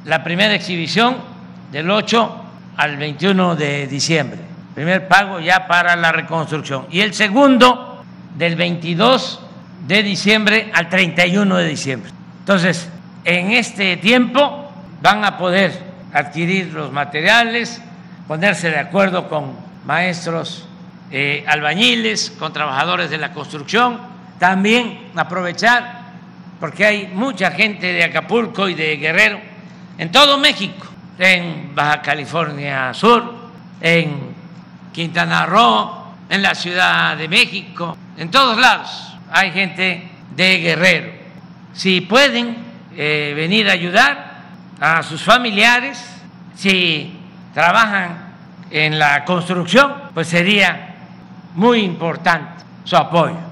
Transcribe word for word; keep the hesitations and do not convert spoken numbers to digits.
la primera exhibición del ocho al veintiuno de diciembre, primer pago ya para la reconstrucción, y el segundo del veintidós de diciembre al treinta y uno de diciembre. Entonces, en este tiempo van a poder adquirir los materiales, ponerse de acuerdo con maestros eh, albañiles, con trabajadores de la construcción, también aprovechar, porque hay mucha gente de Acapulco y de Guerrero, en todo México, en Baja California Sur, en Quintana Roo, en la Ciudad de México, en todos lados hay gente de Guerrero. Si pueden eh, venir a ayudar a sus familiares, si trabajan en la construcción, pues sería muy importante su apoyo.